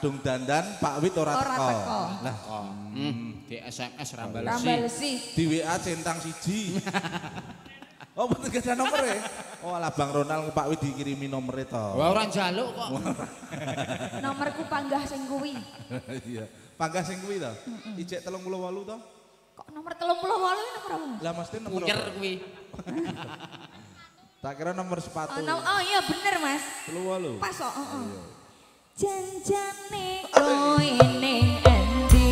kadung dandan Pak Wit ora teko. Lah, di SMS ra balesi. Di WA centang siji. Oh, betul gak ada nomor ya? Oh, alah Bang Ronald Pak Wit dikirimi nomor itu. Wah, orang jaluk kok. Nomorku panggah sing kuwi. Iya, panggah sing kuwi to. Ijek 38 to. Kok nomor 38 nomor apa? Lah mesti nomor. Punyer kuwi. Tak kira nomor sepatu. Oh iya bener Mas. 38. Pas kok, heeh. Janjane kowe ning endi?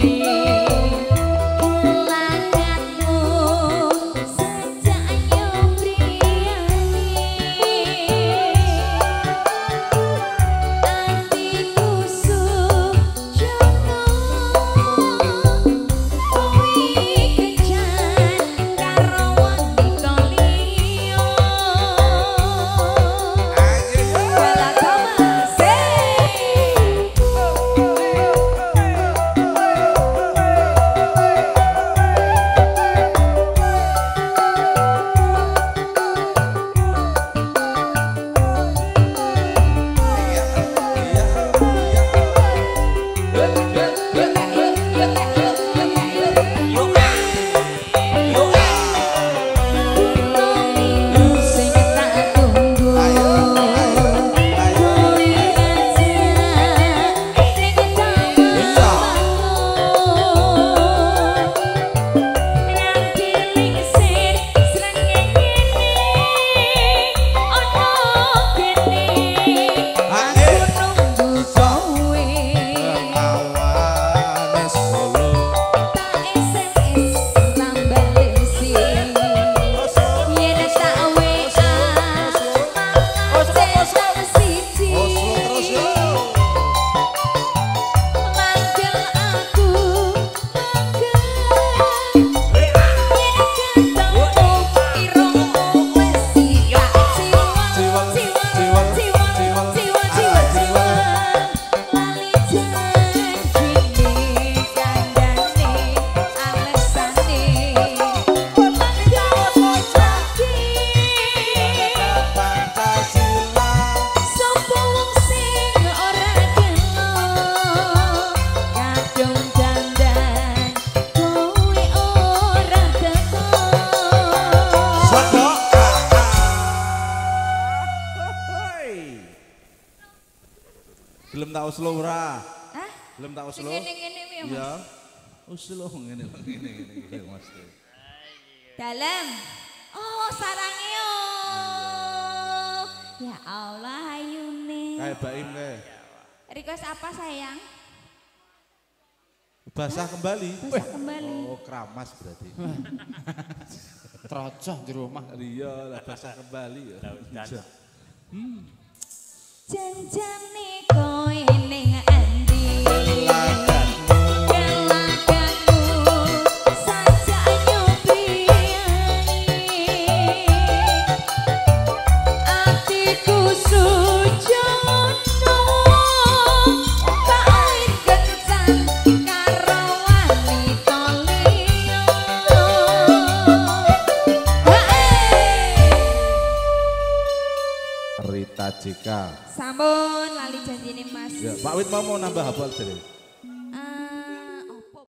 Gelem tak uslo ora? Hah? Gelem tak uslo? Ngene-ngene ya, Mas. Iya. Uslo ngene Mas. Dalam. Oh, sarange oh. Ya Allah, ayune. Kayak Baim kae. Request apa sayang? Basah kembali. Basah kembali. Oh, keramas berarti. Trocoh di rumah. Iya, lah basah kembali ya. Janjane kowe ning endi? Rita Jika. Sampun lali janjine Mas. Ya, Pak Wit mau nambah apa jadi?